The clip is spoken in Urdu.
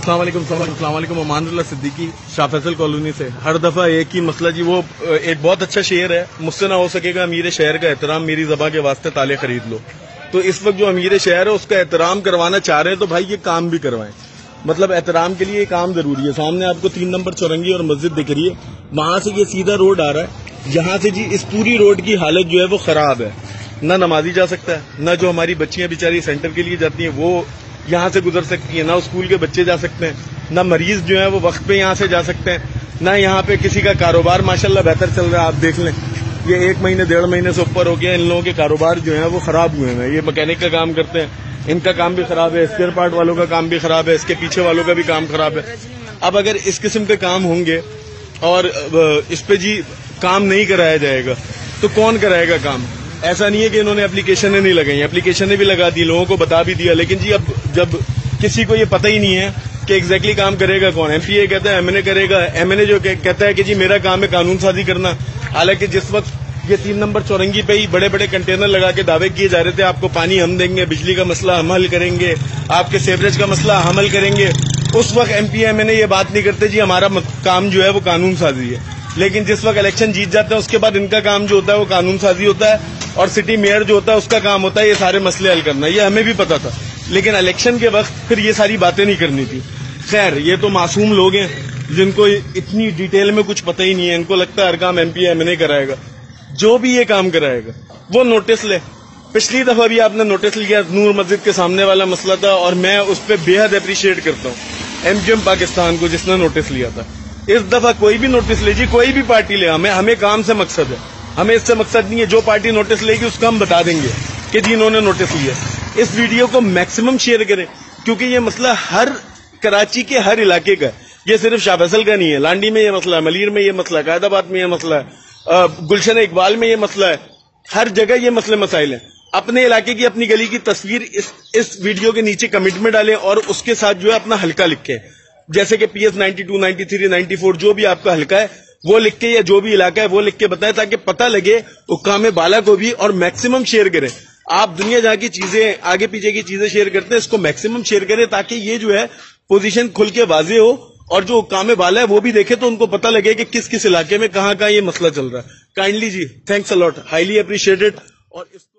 السلام علیکم امان اللہ صدیقی شاہ فیصل کالونی سے. ہر دفعہ ایک ہی مسئلہ جی، وہ ایک بہت اچھا شعر ہے، مجھ سے نہ ہو سکے گا امیر شہر کا احترام، میری زباں کے واسطے تالے خرید لو. تو اس وقت جو امیر شہر ہے اس کا احترام کروانا چاہ رہے ہیں تو بھائی یہ کام بھی کروائیں. مطلب احترام کے لیے یہ کام ضروری ہے. سامنے آپ کو 3 نمبر چورنگی اور مسجد دکھ رہی ہے، وہاں سے یہ سیدھا روڈ آ رہا ہے، یہاں سے جی اس پوری روڈ کی حالت جو ہے وہ خراب ہے. نہ نمازی جا سکتا ہے، نہ جو ہماری بچیاں بیچاری سینٹر کے لیے جاتی ہیں وہ یہاں سے گزر سکتی ہیں، نہ اسکول کے بچے جا سکتے ہیں، نہ مریض جو ہیں وہ وقت پہ یہاں سے جا سکتے ہیں، نہ یہاں پہ کسی کا کاروبار ماشاءاللہ بہتر چل رہا ہے. آپ دیکھ لیں یہ 1 مہینے 1.5 مہینے سے اوپر ہو گیا، ان لوگوں کے کاروبار جو ہیں وہ خراب ہوئے ہیں. یہ مکینک کا کام کرتے ہیں، ان کا کام بھی خراب ہے، اسپیئر پارٹ والوں کا کام بھی خراب ہے، اس کے پیچھے والوں کا بھی کام خراب ہے. اب اگر اس قسم کے کام ہوں گے اور اس پہ جی کام نہیں کرایا جائے گا تو کون کرائے گا کام؟ ایسا نہیں ہے کہ انہوں نے اپلیکیشنیں نہیں لگائی، اپلیکیشنیں بھی لگا دی، لوگوں کو بتا بھی دیا، لیکن جی اب جب کسی کو یہ پتہ ہی نہیں ہے کہ ایگزیکٹلی کام کرے گا کون. ایم پی اے کہتا ہے ایم این اے کرے گا، ایم این اے جو کہتا ہے کہ جی میرا کام ہے قانون سازی کرنا. حالانکہ جس وقت یہ 3 نمبر چورنگی پہ ہی بڑے بڑے کنٹینر لگا کے دعوے کیے جا رہے تھے آپ کو پانی ہم دیں گے، بجلی کا مسئلہ ہم حل کریں گے، آپ کے سیوریج کا مسئلہ ہم حل کریں گے، اس وقت M P M N A یہ بات نہیں کرتے جی ہمارا کام جو ہے وہ قانون سازی ہے. لیکن جس وقت الیکشن جیت جاتے ہیں اس کے بعد ان کا کام جو ہوتا ہے وہ قانون سازی ہوتا ہے، اور سٹی میئر جو ہوتا ہے اس کا کام ہوتا ہے یہ سارے مسئلے حل کرنا. یہ ہمیں بھی پتا تھا، لیکن الیکشن کے وقت پھر یہ ساری باتیں نہیں کرنی تھی. خیر یہ تو معصوم لوگ ہیں جن کو اتنی ڈیٹیل میں کچھ پتہ ہی نہیں ہے، ان کو لگتا ہے ہر کام M P M N A کرائے گا. جو بھی یہ کام کرائے گا وہ نوٹس لے. پچھلی دفعہ بھی آپ نے نوٹس لیا، نور مسجد کے سامنے والا مسئلہ تھا، اور میں اس پہ بے حد اپریشیٹ کرتا ہوں ایم جی ایم پاکستان کو جس نے نوٹس لیا تھا. اس دفعہ کوئی بھی نوٹس لے جی، کوئی بھی پارٹی لے، ہمیں کام سے مقصد ہے، ہمیں اس سے مقصد نہیں ہے. جو پارٹی نوٹس لے گی اس کو ہم بتا دیں گے کہ جی انہوں نے نوٹس لیا. اس ویڈیو کو میکسیمم شیئر کریں کیونکہ یہ مسئلہ ہر کراچی کے ہر علاقے کا ہے. یہ صرف شاہ فیصل کا نہیں ہے، لانڈی میں یہ مسئلہ ہے، ملیر میں یہ مسئلہ ہے، قائد آباد میں یہ مسئلہ ہے، گلشن اقبال میں یہ مسئلہ ہے. ہر جگہ یہ مسئلے مسائل ہیں. اپنے علاقے کی اپنی گلی کی تصویر اس ویڈیو کے نیچے کمنٹ میں ڈالیں اور اس کے ساتھ جو ہے اپنا حلقہ لکھیں، جیسے کہ پی ایس 92 93 94 جو بھی آپ کا حلقہ ہے وہ لکھ کے، یا جو بھی علاقہ ہے وہ لکھ کے بتائیں تاکہ پتہ لگے حکام بالا کو بھی. اور میکسیمم شیئر کریں. آپ دنیا جہاں کی چیزیں آگے پیچھے کی چیزیں شیئر کرتے ہیں، اس کو میکسیمم شیئر کریں تاکہ یہ جو ہے پوزیشن کھل کے واضح ہو، اور جو حکام بالا ہے وہ بھی دیکھے تو ان کو پتہ لگے کہ کس کس علاقے میں کہاں کہاں یہ مسئلہ چل رہا ہے. کائنڈلی جی تھینکس الاٹ، ہائیلی اپریشیٹڈ. اور